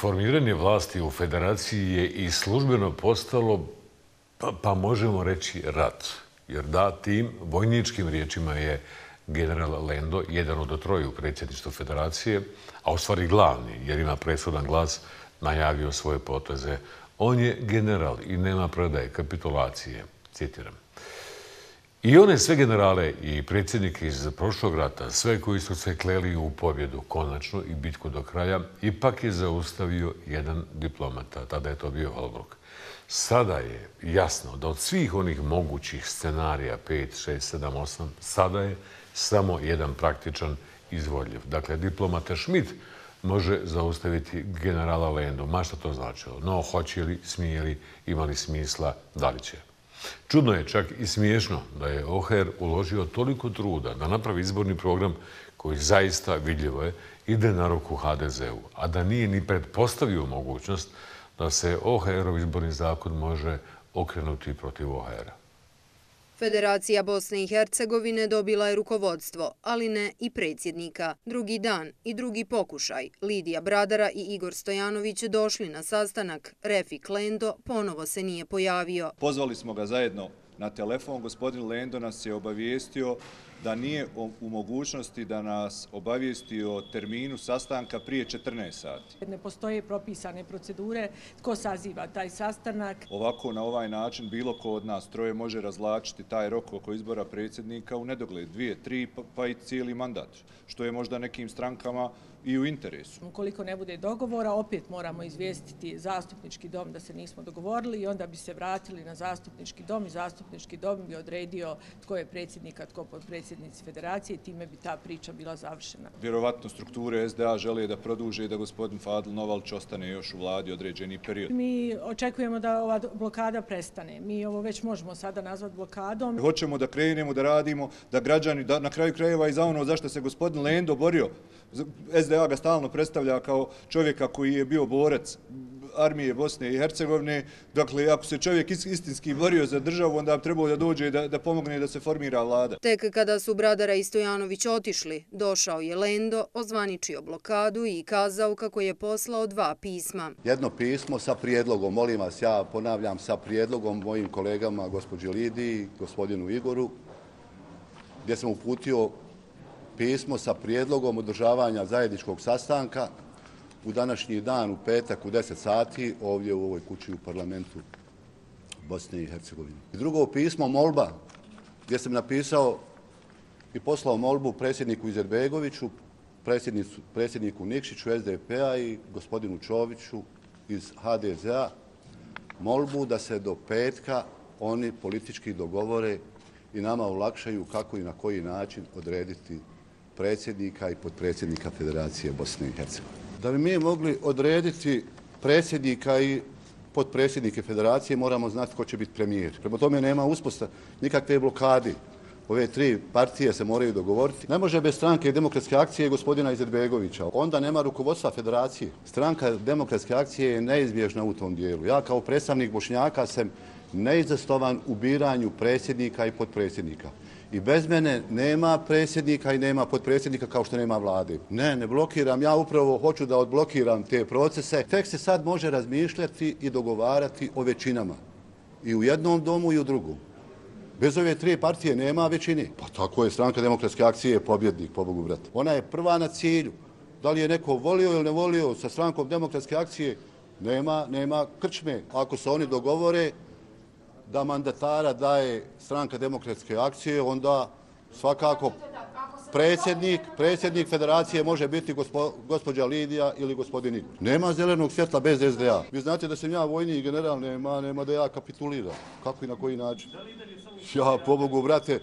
Formiranje vlasti u federaciji je i službeno postalo, pa možemo reći, rat. Jer da, tim vojničkim riječima je general Lendo, jedan od troje u predsjedništvu federacije, a u stvari glavni, jer ima presudan glas, najavio svoje poteze. On je general i nema predaje, kapitulacije, citiram. I one sve generale i predsjednike iz prošlog rata, sve koji su se kleli u pobjedu konačno i bitku do kraja, ipak je zaustavio jedan diplomata. Tada je to bio Holbrooke. Sada je jasno da od svih onih mogućih scenarija, 5, 6, 7, 8, sada je samo jedan praktičan izvodljiv. Dakle, diplomata Schmidt može zaustaviti generala Lendu. Ma šta to značilo? No, hoće li, smije li, ima li smisla, da li će? Čudno je, čak i smiješno, da je OHR uložio toliko truda da napravi izborni program koji zaista, vidljivo je, ide na ruku HDZ-u, a da nije ni pretpostavio mogućnost da se OHR-ov izborni zakon može okrenuti protiv OHR-a. Federacija Bosne i Hercegovine dobila je rukovodstvo, ali ne i predsjednika. Drugi dan i drugi pokušaj. Lidija Bradara i Igor Stojanović došli na sastanak. Refik Lendo ponovo se nije pojavio. Pozvali smo ga zajedno na telefon. Gospodin Lendo nas je obavijestio da nije u mogućnosti da nas obavijesti o terminu sastanka prije 14 sati. Ne postoje propisane procedure tko saziva taj sastanak. Ovako, na ovaj način, bilo ko od nas troje može razvlačiti taj rok oko izbora predsjednika u nedogled, 2, 3, pa i cijeli mandat, što je možda nekim strankama i u interesu. Ukoliko ne bude dogovora, opet moramo izvijestiti zastupnički dom da se nismo dogovorili i onda bi se vratili na zastupnički dom i zastupnički dom bi odredio tko je predsjednik, a tko potpredsjednici federacije i time bi ta priča bila završena. Vjerovatno strukture SDA žele da produže i da gospodin Fadil Novalić ostane još u vladi određeni period. Mi očekujemo da ova blokada prestane. Mi ovo već možemo sada nazvati blokadom. Hoćemo da krenemo, da radimo, da građani, da na kraju krajeva i za ono zašto se gospodin Lendo borio. SDA ga stalno predstavlja kao čovjeka koji je bio borac armije Bosne i Hercegovine. Dakle, ako se čovjek istinski borio za državu, onda bi trebao da dođe i da pomogne da se formira vlada. Tek kada su Bradara i Stojanović otišli, došao je Lendo, ozvaničio blokadu i kazao kako je poslao 2 pisma. Jedno pismo sa prijedlogom, molim vas, ja ponavljam, sa prijedlogom mojim kolegama, gospođi Lidiji, gospodinu Igoru, gdje sam uputio pismo sa prijedlogom održavanja zajedničkog sastanka u današnji dan, u petak, u 10 sati, ovdje u ovoj kući u parlamentu Bosne i Hercegovine. I drugo pismo, molba, gdje sam napisao i poslao molbu predsjedniku Izetbegoviću, predsjedniku Nikšiću SDP-a i gospodinu Čoviću iz HDZ-a, molbu da se do petka oni politički dogovore i nama olakšaju kako i na koji način odrediti predsjednika i potpredsjednika Federacije Bosne i Hercegovine. Da bi mi mogli odrediti predsjednika i potpredsjednike Federacije, moramo znati ko će biti premijer. Prema tome nema uspostave nikakve blokade. Ove 3 partije se moraju dogovoriti. Ne može bez stranke Demokratske akcije gospodina Izetbegovića. Onda nema rukovodstva Federacije. Stranka Demokratske akcije je neizbježna u tom dijelu. Ja kao predstavnik Bošnjaka sam neizastovan u biranju predsjednika i potpredsjednika. I bez mene nema predsjednika i nema potpredsjednika kao što nema vlade. Ne blokiram, ja upravo hoću da odblokiram te procese. Tek se sad može razmišljati i dogovarati o većinama. I u jednom domu i u drugom. Bez ove 3 partije nema većine. Pa tako je, stranka Demokratske akcije pobjednik, pobogu brate. Ona je prva na cilju. Da li je neko volio ili ne volio sa strankom Demokratske akcije, nema krčme. Ako se oni dogovore da mandatara daje stranka Demokratske akcije, onda svakako predsjednik Federacije može biti gospođa Lidija ili gospodin Igor. Nema zelenog svjetla bez SDA. Vi znate da sam ja vojni i general, nema da ja kapituliram. Kako i na koji način? Ja, pobogu, brate,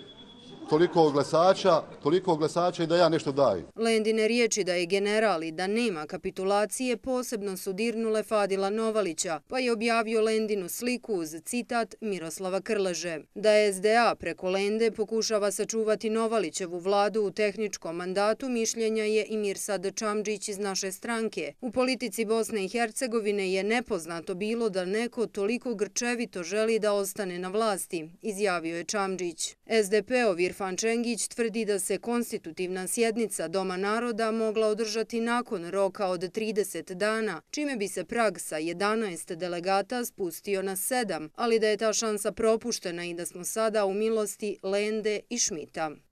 toliko glasača i da ja nešto dajem. Lendine riječi da je general i da nema kapitulacije posebno su dirnule Fadila Novalića, pa je objavio Lendinu sliku uz citat Miroslava Krleže. Da je SDA preko Lende pokušava sačuvati Novalićevu vladu u tehničkom mandatu, mišljenja je i Mirsad Čamdžić iz naše stranke. U politici Bosne i Hercegovine je nepoznato bilo da neko toliko grčevito želi da ostane na vlasti, izjavio je Čamdžić. SDP-ov Stefan Čengić tvrdi da se konstitutivna sjednica Doma naroda mogla održati nakon roka od 30 dana, čime bi se prag sa 11 delegata spustio na 7, ali da je ta šansa propuštena i da smo sada u milosti Lende i Šmita.